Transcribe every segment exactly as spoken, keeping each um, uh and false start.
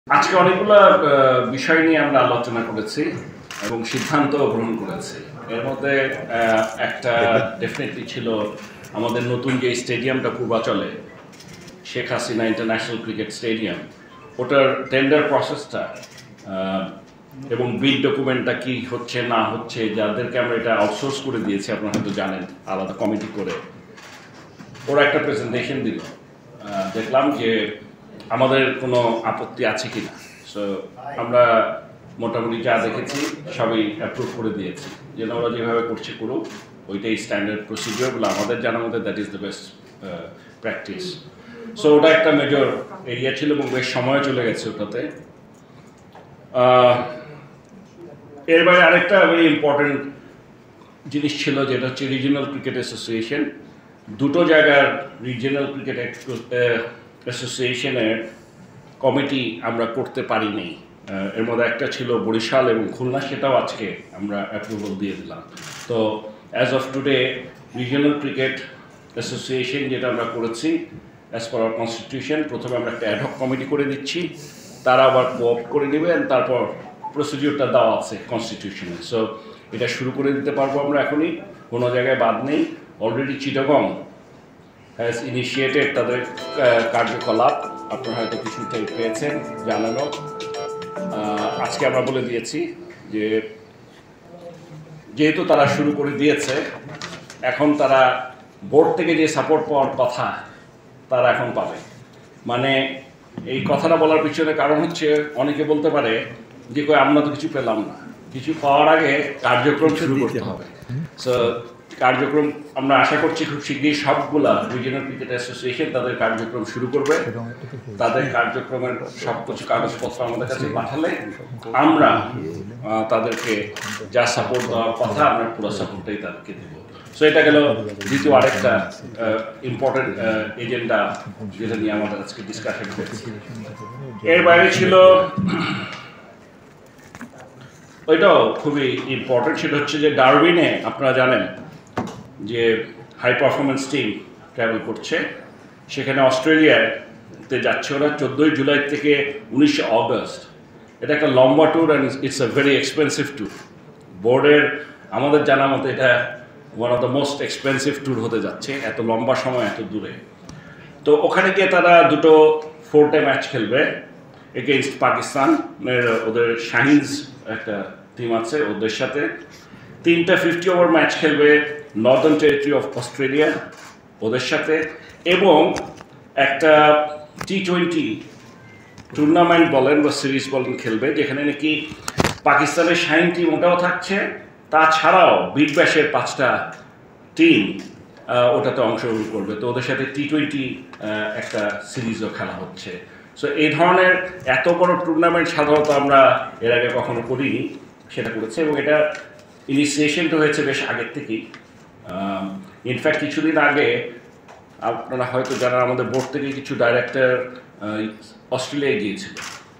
আজকে অনেকগুলো বিষয় নিয়ে আমরা আলোচনা করেছি এবং সিদ্ধান্ত গ্রহণ করেছি। এর মধ্যে একটা ডেফিনেটলি ছিল আমাদের নতুন যে স্টেডিয়ামটা পূর্বাচলে, Sheikh Hasina international cricket stadium, ওটার টেন্ডার প্রসেসটা এবং বিড ডকুমেন্টটা কি হচ্ছে না হচ্ছে, যাদেরকে আমরা এটা আউটসোর্স করে দিয়েছি আপনারা হয়তো জানেন, আলাদা কমিটি করে ওরা একটা প্রেজেন্টেশন দিল। দেখলাম যে আমাদের কোনো আপত্তি আছে কি না। সো আমরা মোটামুটি যা দেখেছি সবই অ্যাপ্রুভ করে দিয়েছি, যেন ওরা যেভাবে করছে করুক, ওইটাই স্ট্যান্ডার্ড প্রসিডিওরগুলো আমাদের জানার মধ্যে that is the best practice. So ওটা একটা মেজর এরিয়া ছিল এবং বেশ সময় চলে গেছে ওটাতে। এর বাইরে আরেকটা ভেরি ইম্পর্টেন্ট জিনিস ছিল, যেটা হচ্ছে রিজিওনাল ক্রিকেট অ্যাসোসিয়েশন। দুটো জায়গার রিজিওনাল ক্রিকেট অ্যাসোসিয়েশনের কমিটি আমরা করতে পারিনি। এর মধ্যে একটা ছিল বরিশাল এবং খুলনা, সেটাও আজকে আমরা অ্যাপ্রুভাল দিয়ে দিলাম। তো as of today regional cricket association যেটা আমরা করেছি অ্যাজ পার আওয়ার কনস্টিটিউশন, প্রথমে আমরা একটা অ্যাডহক কমিটি করে দিচ্ছি, তারা আবার কোঅপ্ট করে নেবেন, তারপর প্রসিডিওরটা দেওয়া আছে কনস্টিটিউশনে। সো এটা শুরু করে দিতে পারবো আমরা এখনই, কোনো জায়গায় বাদ নেই। অলরেডি চিটাগং হ্যাজ ইনিশিয়েটেড তাদের কার্যকলাপ, আপনারা হয়তো কিছুটাই পেয়েছেন জানানো। আজকে আমরা বলে দিয়েছি যে যেহেতু তারা শুরু করে দিয়েছে, এখন তারা বোর্ড থেকে যে সাপোর্ট পাওয়ার কথা তারা এখন পাবে। মানে এই কথাটা বলার পিছনে কারণ হচ্ছে, অনেকে বলতে পারে যে কই আমরা তো কিছু পেলাম না। কিছু পাওয়ার আগে কার্যক্রম শুরু করতে হবে। সো কার্যক্রম আমরা আশা করছি খুব শীঘ্রই সবগুলা রিজিওনাল ক্রিকেট অ্যাসোসিয়েশন তাদের কার্যক্রম শুরু করবে। তাদের কার্যক্রমের সব কিছু কাগজপত্র আমাদের কাছে পাঠালে আমরা তাদেরকে যা সাপোর্ট দেওয়ার কথা আমরা পুরো সাপোর্টটাই তাদেরকে দেবো। সো এটা গেল দ্বিতীয় আরেকটা ইম্পর্টেন্ট এজেন্ডা যেটা নিয়ে আমাদের আজকে ডিসকাশন হয়েছে। এর বাইরে ছিল ওইটাও খুবই ইম্পর্টেন্ট, সেটা হচ্ছে যে ডারউইনে আপনারা জানেন যে হাই পারফরমেন্স টিম ট্রাভেল করছে, সেখানে অস্ট্রেলিয়াতে যাচ্ছে ওরা চোদ্দোই জুলাই থেকে উনিশে অগস্ট। এটা একটা লম্বা tour and it's a very expensive tour. বোর্ডের আমাদের জানা মতো এটা one of the most expensive tour হতে যাচ্ছে, এত লম্বা সময় এত দূরে। তো ওখানে গিয়ে তারা দুটো ফোর ডে ম্যাচ খেলবে এগেইনস্ট পাকিস্তান, ওদের শাহিনস একটা টিম আছে ওদের সাথে। তিনটা ফিফটি ওভার ম্যাচ খেলবে নর্দার্ন টেরিটরি অফ অস্ট্রেলিয়া ওদের সাথে, এবং একটা টি টোয়েন্টি টুর্নামেন্ট বলেন বা সিরিজ বলেন খেলবে, যেখানে নাকি পাকিস্তানের শাহিন টিম ওটাও থাকছে, তাছাড়াও বিগ ব্যাশের পাঁচটা টিম ওটাতে অংশগ্রহণ করবে। তো ওদের সাথে টি টোয়েন্টি একটা সিরিজও খেলা হচ্ছে। সো এই ধরনের এত বড় টুর্নামেন্ট সাধারণত আমরা এর আগে কখনো করিনি, সেটা করেছে এবং এটা ইনিশিয়েশনটা হয়েছে বেশ আগের থেকেই। ইনফ্যাক্ট কিছুদিন আগে আপনারা হয়তো যারা আমাদের বোর্ড থেকে কিছু ডাইরেক্টর অস্ট্রেলিয়ায় গিয়েছিল,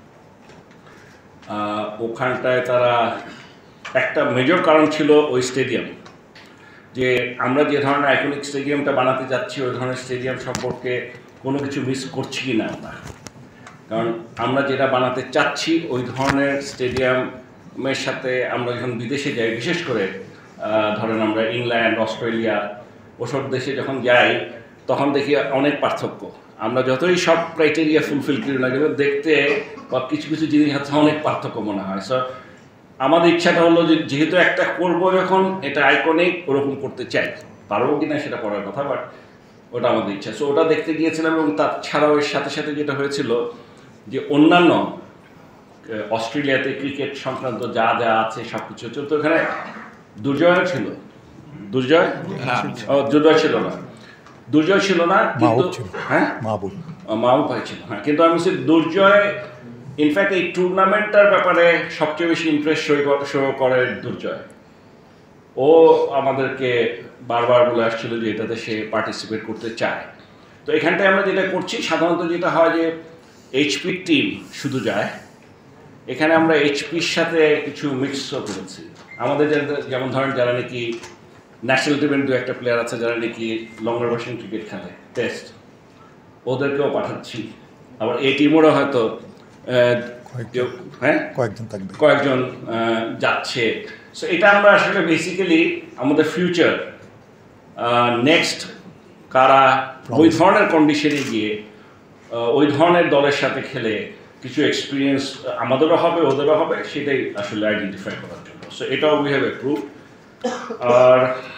ওখানটায় তারা একটা মেজর কারণ ছিল ওই স্টেডিয়াম, যে আমরা যে ধরনের আইকনিক স্টেডিয়ামটা বানাতে যাচ্ছি ওই ধরনের স্টেডিয়াম সম্পর্কে কোনো কিছু মিস করছি কি না আমরা। কারণ আমরা যেটা বানাতে চাচ্ছি ওই ধরনের স্টেডিয়ামের সাথে আমরা যখন বিদেশে যাই, বিশেষ করে ধরেন আমরা ইংল্যান্ড, অস্ট্রেলিয়া ওসব দেশে যখন যাই, তখন দেখি অনেক পার্থক্য। আমরা যতই সব ক্রাইটেরিয়া ফুলফিল করি না কেন, দেখতে বা কিছু কিছু জিনিস হচ্ছে অনেক পার্থক্য মনে হয়। সো আমাদের ইচ্ছাটা হলো যে যেহেতু একটা করবো যখন, এটা আইকনিক ওরকম করতে চাই, পারবো কিনা সেটা করার কথা, বাট ওটা আমাদের ইচ্ছা। সো ওটা দেখতে গিয়েছিলাম এবং তাছাড়াও এর সাথে সাথে যেটা হয়েছিল যে অন্যান্য অস্ট্রেলিয়াতে ক্রিকেট সংক্রান্ত যা যা আছে সব কিছু হচ্ছে। তো এখানে দুর্জয় ছিল, দুর্জয় ও দুর্জয় ছিল না, দুর্জয় ছিল না কিন্তু হ্যাঁ মাহবুব মাহবুব ভাই ছিল, হ্যাঁ। কিন্তু আমি বলছি দুর্জয় ইনফ্যাক্ট এই টুর্নামেন্টটার ব্যাপারে সবচেয়ে বেশি ইন্টারেস্ট শো করে দুর্জয়। ও আমাদেরকে বারবার বলে আসছিল যে এটাতে সে পার্টিসিপেট করতে চায়। তো এখানটায় আমরা যেটা করছি, সাধারণত যেটা হয় যে এইচপির টিম শুধু যায়, এখানে আমরা এইচপির সাথে কিছু মিক্সও করেছি। আমাদের যেমন ধরেন যারা নাকি ন্যাশনাল টিমের দু একটা প্লেয়ার আছে যারা নাকি লঙ্গার ভার্সন ক্রিকেট খেলে টেস্ট, ওদেরকেও পাঠাচ্ছি। আবার এই টিমেরও হয়তো হ্যাঁ কয়েকজন থাকবে, কয়েকজন যাচ্ছে। সো এটা আমরা আসলে বেসিক্যালি আমাদের ফিউচার নেক্সট কারা ওই ধরনের কন্ডিশনে গিয়ে ওই ধরনের দলের সাথে খেলে কিছু এক্সপিরিয়েন্স আমাদেরও হবে ওদেরও হবে, সেটাই আসলে আইডেন্টিফাই করার জন্য। সো এটাও উই হ্যাভ অ্যাপ্রুভ। আর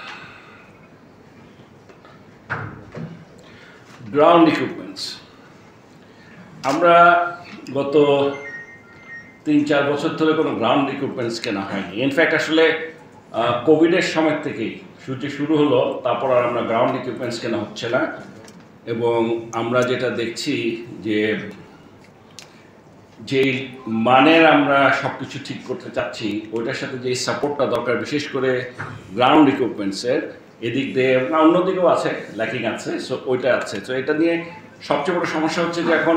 গ্রাউন্ড ইকুইপমেন্টস আমরা গত তিন চার বছর ধরে কোনো গ্রাউন্ড ইকুইপমেন্টস কেনা হয়নি। ইনফ্যাক্ট আসলে কোভিডের সময় থেকেই সূর্য শুরু হলো, তারপর আর আমরা গ্রাউন্ড ইকুইপমেন্টস কেনা হচ্ছে না। এবং আমরা যেটা দেখছি যে যেই মানের আমরা সব কিছু ঠিক করতে চাচ্ছি ওইটার সাথে যেই সাপোর্টটা দরকার, বিশেষ করে গ্রাউন্ড ইকুইপমেন্টসের এদিক দিয়ে, অন্যদিকেও আছে, ল্যাকিং আছে, সো ওইটা আছে। তো এটা নিয়ে সবচেয়ে বড় সমস্যা হচ্ছে যে এখন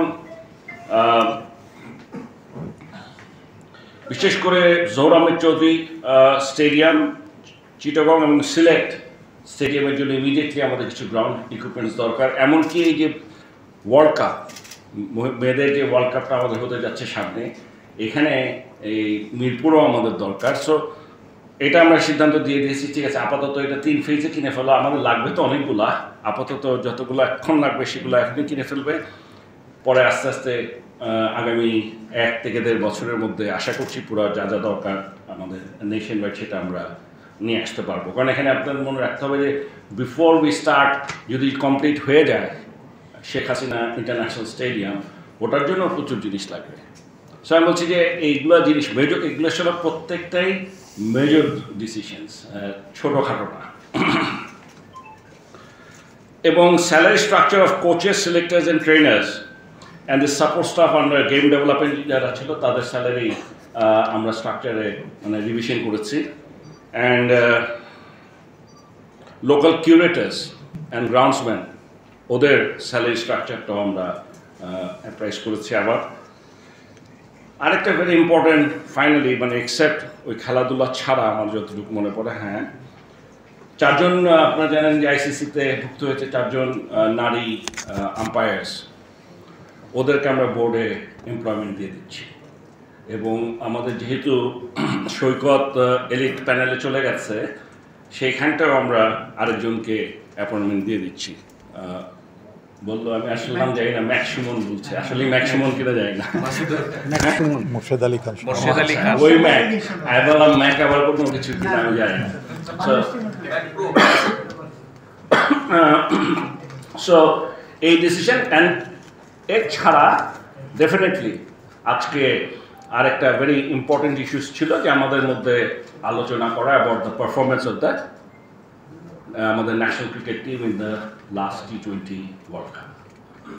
বিশেষ করে জহুর আহমেদ চৌধুরী স্টেডিয়াম, চিটাগং এবং সিলেট স্টেডিয়ামের জন্য ইমিডিয়েটলি আমাদের কিছু গ্রাউন্ড ইকুইপমেন্টস দরকার। এমনকি এই যে ওয়ার্ল্ড কাপ, মেয়েদের যে ওয়ার্ল্ড কাপটা আমাদের হতে যাচ্ছে সামনে, এখানে এই মিরপুরও আমাদের দরকার। সো এটা আমরা সিদ্ধান্ত দিয়ে দিয়েছি, ঠিক আছে আপাতত এটা তিন ফেজে কিনে ফেলো, আমাদের লাগবে তো অনেকগুলা, আপাতত যতগুলো এখন লাগবে সেগুলো এখনই কিনে ফেলবে, পরে আস্তে আস্তে আগামী এক থেকে দেড় বছরের মধ্যে আশা করছি পুরো যা যা দরকার আমাদের নেশন ওয়াইড সেটা আমরা নিয়ে আসতে পারবো। কারণ এখানে আপনাদের মনে রাখতে হবে যে বিফোর উই স্টার্ট যদি কমপ্লিট হয়ে যায় শেখ হাসিনা ইন্টারন্যাশনাল স্টেডিয়াম, ওটার জন্য প্রচুর জিনিস লাগবে। সো আমি বলছি যে এইগুলো জিনিস মেজর, এগুলো সব প্রত্যেকটাই মেজর ডিসিশনস, ছোটোখাটো না। এবং salary structure of coaches, selectors and trainers and the support staff under game development যারা ছিল তাদের স্যালারি আমরা স্ট্রাকচারে মানে রিভিশন করেছি। And local curators and groundsman ওদের স্যালারি স্ট্রাকচারটাও আমরা অ্যাপ্রাইজ করেছি। আবার আরেকটা ভেরি ইম্পর্টেন্ট ফাইনালি, মানে এক্সেপ্ট ওই খেলাধুলা ছাড়া আমার যতটুকু মনে পড়ে, হ্যাঁ চারজন আপনারা জানেন যে আইসিসিতে ভুক্ত হয়েছে চারজন নারী আম্পায়ার্স, ওদেরকে আমরা বোর্ডে এমপ্লয়মেন্ট দিয়ে দিচ্ছি। এবং আমাদের যেহেতু সৈকত এলিট প্যানেলে চলে গেছে, সেইখানটাও আমরা আরেকজনকে অ্যাপয়েন্টমেন্ট দিয়ে দিচ্ছি। বললো আমি আসলে নাম জানি না, ম্যাক্সিমন বলছে, আসলে ম্যাক্সিমন কিনা জানি না, মুর্শেদ আলী খান, ওই ম্যাক, আমি বললাম ম্যাক আবার কোনো কিছু কিনা আমি জানি না। সো এই ডিসিশন। অ্যান্ড এর ছাড়া ডেফিনেটলি আজকে আরেকটা ভেরি ইম্পর্টেন্ট ইস্যুস ছিল যে আমাদের মধ্যে আলোচনা করা about the performance of the আমাদের national cricket team in the last T twenty world cup.